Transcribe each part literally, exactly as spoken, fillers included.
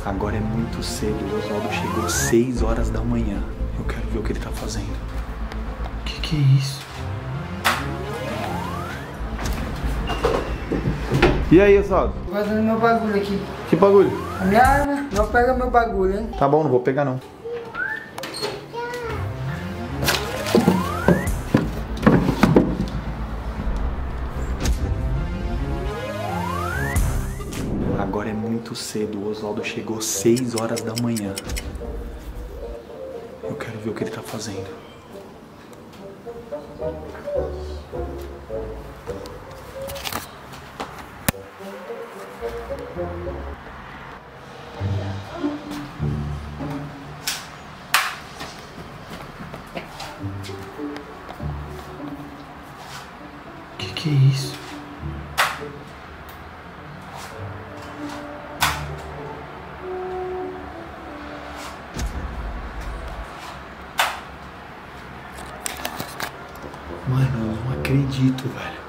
Agora é muito cedo, o Oswaldo chegou às seis horas da manhã. Eu quero ver o que ele tá fazendo. Que que é isso? E aí, Oswaldo? Tô guardando meu bagulho aqui. Que bagulho? A minha arma. Não pega meu bagulho, hein? Tá bom, não vou pegar não. Agora é muito cedo, o Oswaldo chegou às seis horas da manhã. Eu quero ver o que ele tá fazendo. Que que é isso? Mano, eu não acredito, velho.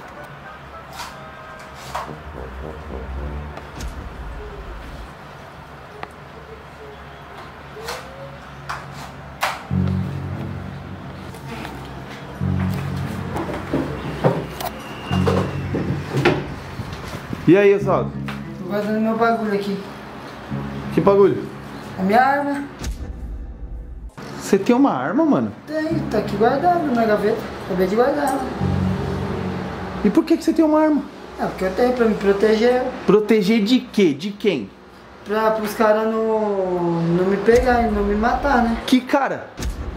E aí, Oswaldo? Tô guardando meu bagulho aqui. Que bagulho? A minha arma. Você tem uma arma, mano? Tem, tá aqui guardado na gaveta. Acabei de guardar ela. E por que que você tem uma arma? É porque eu tenho pra me proteger. Proteger de quê? De quem? Pra pros caras não, não me pegarem, não me matar, né? Que cara?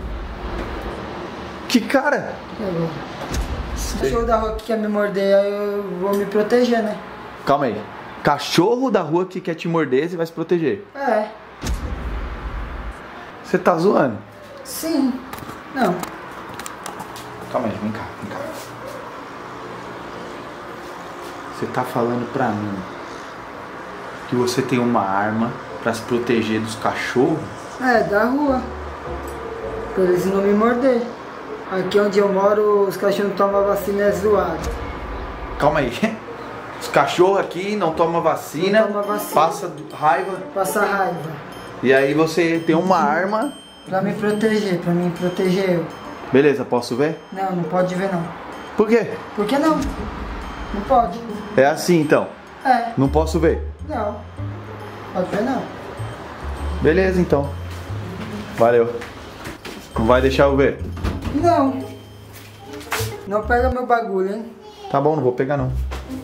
Que cara? E agora? Se o cachorro da rua que quer me morder, aí eu vou me proteger, né? Calma aí. Cachorro da rua que quer te morder, você vai se proteger. É. Você tá zoando? Sim. Não. Calma aí, vem cá, vem cá. Você tá falando pra mim que você tem uma arma pra se proteger dos cachorros? É, da rua. Pra eles não me morder. Aqui onde eu moro, os cachorros não tomam vacina, é zoado. Calma aí. Os cachorros aqui não tomam vacina, Não toma vacina. passa raiva. Passa raiva. E aí você tem uma arma. Pra me proteger, pra me proteger eu. Beleza, posso ver? Não, não pode ver não. Por quê? Por que não? Não pode. É assim então. É, Não posso ver. não. Pode ver não. Beleza então. Valeu. Não vai deixar eu ver? Não. Não pega meu bagulho, hein? Tá bom, não vou pegar não.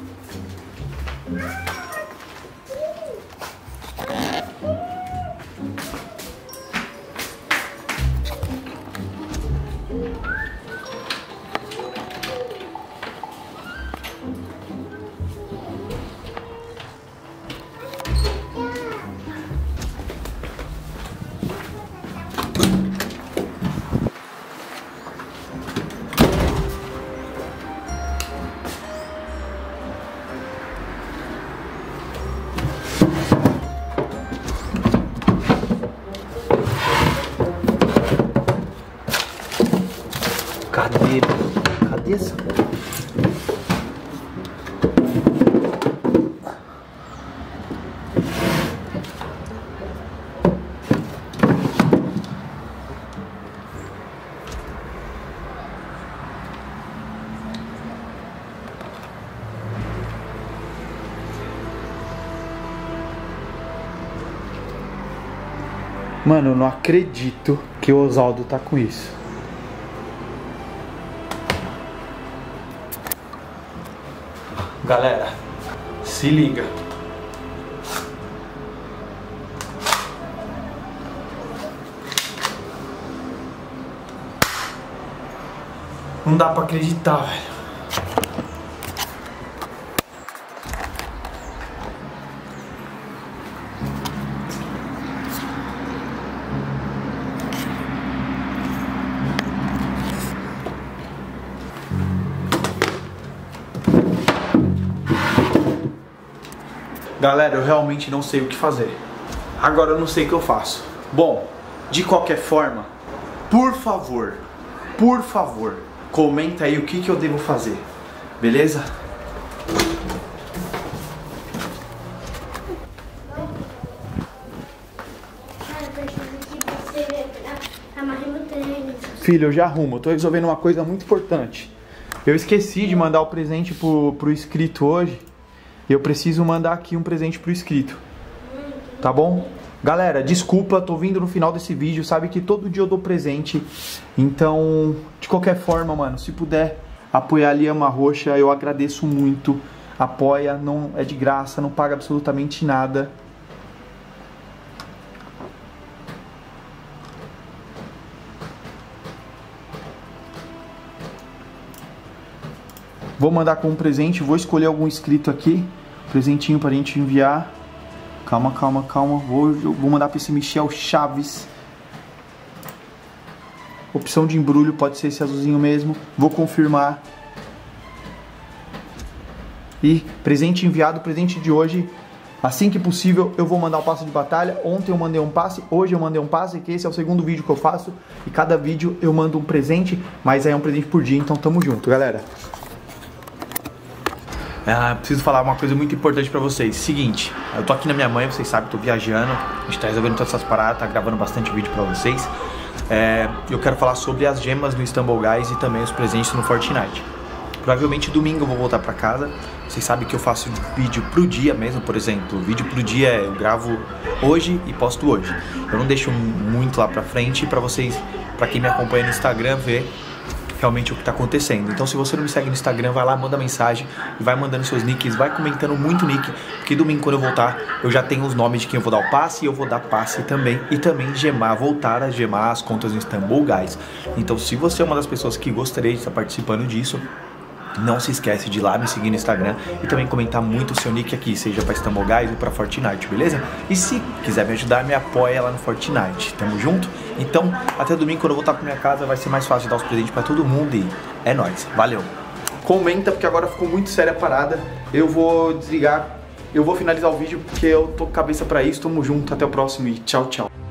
Cadê? Cadê essa? Mano, eu não acredito que o Oswaldo tá com isso. Galera, se liga. Não dá pra acreditar, velho. Galera, eu realmente não sei o que fazer. Agora eu não sei o que eu faço. Bom, de qualquer forma, por favor, por favor, comenta aí o que, que eu devo fazer. Beleza? Filho, eu já arrumo. Eu tô resolvendo uma coisa muito importante. Eu esqueci de mandar o presente pro, pro inscrito hoje. Eu preciso mandar aqui um presente pro inscrito. Tá bom? Galera, desculpa, tô vindo no final desse vídeo. Sabe que todo dia eu dou presente. Então, de qualquer forma, mano, se puder apoiar a Lhama Roxa, eu agradeço muito. Apoia, não é de graça, não paga absolutamente nada. Vou mandar como presente, vou escolher algum inscrito aqui, presentinho pra gente enviar. Calma, calma, calma. Vou, vou mandar pra esse Michel Chaves. Opção de embrulho, pode ser esse azulzinho mesmo. Vou confirmar. E presente enviado, presente de hoje. Assim que possível eu vou mandar o passe de batalha. Ontem eu mandei um passe, hoje eu mandei um passe, que esse é o segundo vídeo que eu faço. E cada vídeo eu mando um presente, mas aí é um presente por dia, então tamo junto, galera. Ah, preciso falar uma coisa muito importante pra vocês. Seguinte, eu tô aqui na minha mãe, vocês sabem, tô viajando. A gente tá resolvendo todas essas paradas, tá gravando bastante vídeo pra vocês. É, eu quero falar sobre as gemas no Stumble Guys e também os presentes no Fortnite. Provavelmente domingo eu vou voltar pra casa. Vocês sabem que eu faço vídeo pro dia mesmo, por exemplo. Vídeo pro dia eu gravo hoje e posto hoje. Eu não deixo muito lá pra frente pra vocês, pra quem me acompanha no Instagram, ver realmente o que tá acontecendo. Então se você não me segue no Instagram, vai lá, manda mensagem e vai mandando seus nicks, vai comentando muito nick, porque domingo quando eu voltar eu já tenho os nomes de quem eu vou dar o passe e eu vou dar passe também, e também gemar, voltar a gemar as contas no Stumble Guys. Então se você é uma das pessoas que gostaria de estar participando disso, não se esquece de ir lá me seguir no Instagram e também comentar muito o seu nick aqui, seja pra Stumble Guys ou pra Fortnite, beleza? E se quiser me ajudar, me apoia lá no Fortnite, tamo junto? Então, até domingo quando eu voltar pra minha casa vai ser mais fácil de dar os presentes pra todo mundo e é nóis, valeu! Comenta, porque agora ficou muito séria a parada, eu vou desligar, eu vou finalizar o vídeo porque eu tô com cabeça pra isso, tamo junto, até o próximo e tchau, tchau!